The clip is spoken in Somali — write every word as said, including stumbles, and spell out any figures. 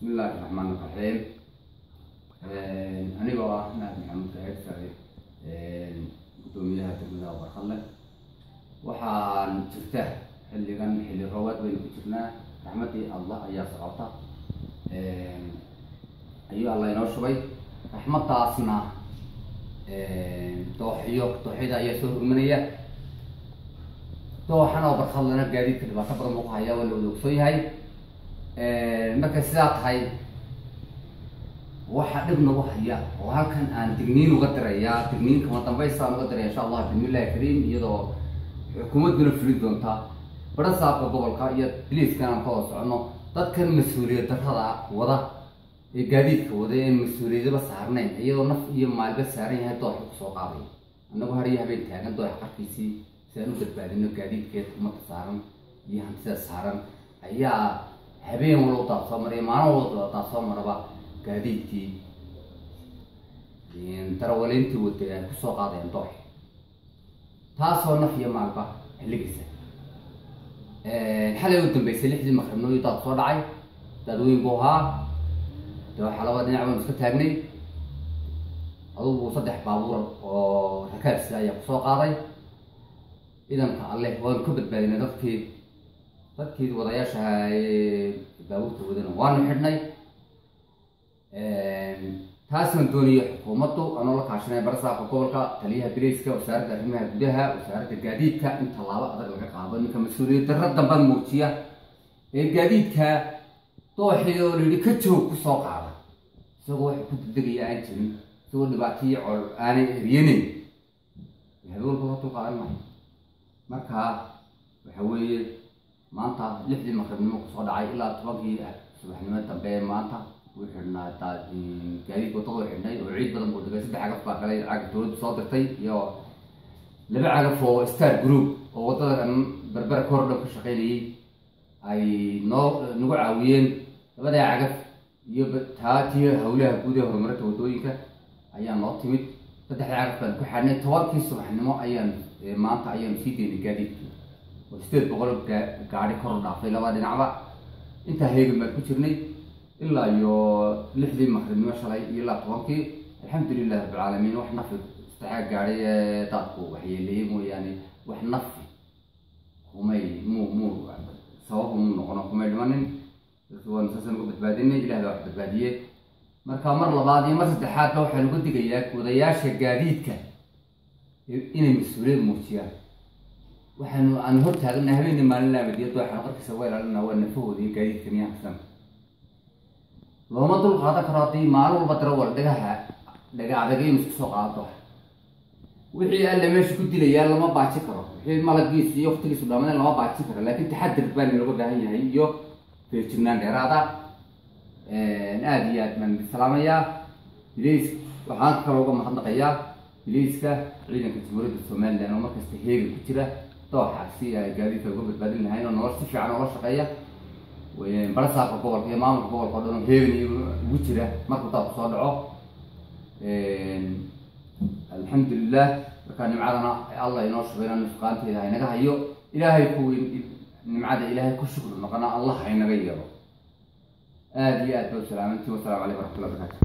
بسم الله الرحمن الرحيم. أنا بقى أحمد محمد سعيد سعيد قدوميها تبنى وبرخلة وحان تفتح اللي كان حلي الرواد بين كتبنا رحمتي الله أيا صعوطة أيها الله ينور شوي رحمة تاسنا توحيوك توحيدا أيا سوء منية توحنا وبرخلنا قاعدين كده بعتبر موقعية ولا ودوكسوي هاي marka sidaa tahay waxa dhib nagu haya oo halkan aan digniin uga dirayaa digniinka ma dambaysa uga diraya insha Allah bismillaah kariim iyadoo xukuumaduna fulin doonta barasaabka gobolka iyo biliiskan aan ka socono dadkan mas'uuliyad darrada wada ee gaadiidka wada ee mas'uuliyadba saarnayn iyadoo naf iyo maalba saaran yahay doox ku soo qaaday annagu hariya habeen taagan doox qarkiisii saan u badbaadino gaadiidkeed uma saaran iyo hantida saaran ayaa habeen wala taasoo maray maalin wala taasoo maraba gaadiidkii in tarawaleyntii wadada ku soo qaadeen doox taasoo naf iyo maalba xilligiisa ee xalay u dambeysay lixdii maqribnimo iyo taas soo dhacay dadweyne buu ahaa doo xalaba dhinac baan iska taagnay adugu saddex baabuur oo rakaabsi ayaa ku soo qaaday idanka alle waan ku badbaadinay dadkii dadkii wadayaasha baabuurta wadana waanu xidhnay taasaan doonaya xukuumaddu anoo la kaashanay barasaabka gobolka taliyaha biliiska wasaaradda arrimaha gudaha wasaaradda gaadiidka in tallaabo adag laga qaado ninka mas-uuliyad darro damban muujiya ee gaadiidka dooxii oo layidhi ka joog ku soo qaada isagoo wax ku degdegaya aan jirin isagoo dhibaataiyo col aanay eryanayn habeenka hortu qaadan maayo marka waxa weeye maanta lixdii maqribnimo ku soo dhacay ilaa tobankii subaxnimo dambe maanta wuu xidhnaa gaadiid wadada u xidhnay oo ciid badan buu dhigay saddex cagaf baa galay cagaf dowladdu soo dirtay iyo laba cagaf oo star group oo wadada berbera ka hor dhow ka shaqaynayay ay noo nagu caawiyeen labadaa cagaf iyo taatii howlaha guud ee horumarinta wadooyinka ayaa noo timid saddexda cagaf baan ku xidhnay tobankii subaxnimo ayaan maanta ayaan sii daynay gaadiidkii وستيت بقول قاعد كرر ضعفي لبعض نعبا أنت هيك ما كتيرني إلا يو لحدي مخرج ما شاء الله يلا طوانكي الحمد لله رب العالمين وإحنا في استحق قاعد تاكو وحي اللي مو يعني وإحنا في همي مو مو سواهم نقنا همي دمانين هو نساسا نقول بتبادلني إلى هذا واحد بتبادية مركا مر لبعض يوم مسد حاد لو حلو قد جياك وضياش جديد كان إني مسؤولين موتيا waxaanu aan hor taagnahay habeen maalin la badiyay waxaan qarkiisa weerarna waa nafoodii gaadiidka niyaxsan looma dul qaada karaatay maalin walba darawal dhagaha dhaga adagay isku soo qaado wixii alla meesha ku dilay lama baaci karo wixii malagiis iyo waqtigiisu dhamaanay lama baaci karo laakiin taxadir baan looga baahan yahay iyo feejinaan dheeraada ee aad iyo aad man salaamaya biliis waxaan kaloo uga mahadnaqayaa biliiska ciidanka jamhuuriyadda Soomaaliland oo markasta heegan ku jira dooxa si ay gaadiidka uga badbaadin lahayn oo nolol si fiican oo la shaqeeya way barasaabka gobolka iyo maamulka gobolka oo dhan heegan ugu jira markuu taas soo dhaco ee alxamdulillah markaan nimcadana Allah inoo shaqeeyna nusqaanteeda ay naga hayo ilaahay ku nimcada ilaahay ku shukr noqona Allah ay naga yeelo aad iyo aad baa salaamantii wa salaamu alaykum wa rahmatullahi wa barakatuh